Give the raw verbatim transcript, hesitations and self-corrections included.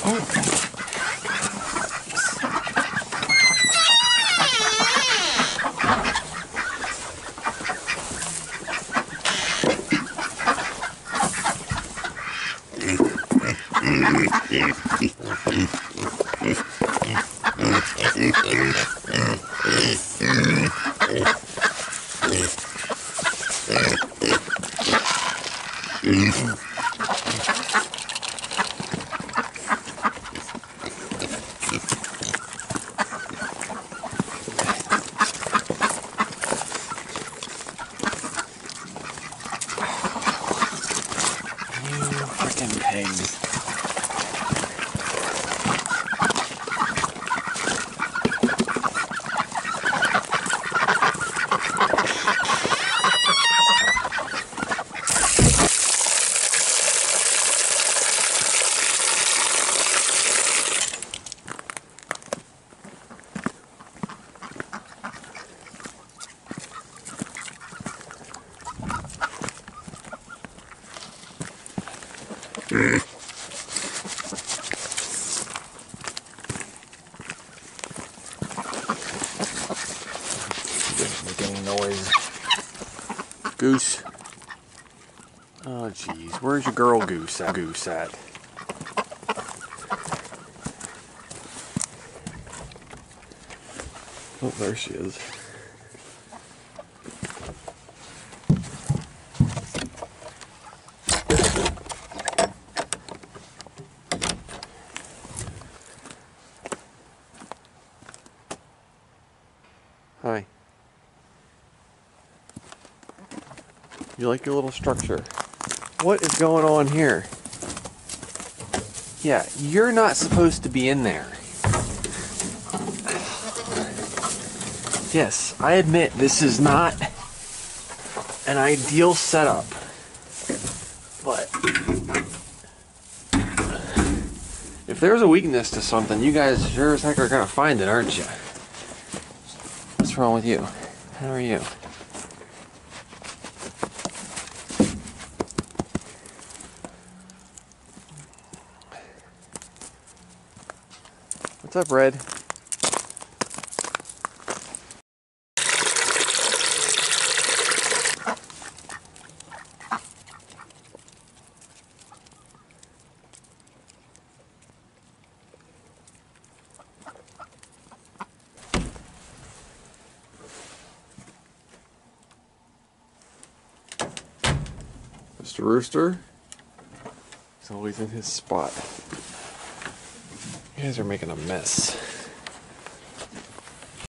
Frickin' pigs. Didn't make any noise. Goose. Oh jeez, where's your girl goose at? Goose at? Oh, there she is. Hi. You like your little structure? What is going on here? Yeah, you're not supposed to be in there. Yes, I admit this is not an ideal setup, but if there's a weakness to something, you guys sure as heck are gonna find it, aren't you? What's wrong with you? How are you? What's up, Red? Mister Rooster, he's always in his spot. You guys are making a mess.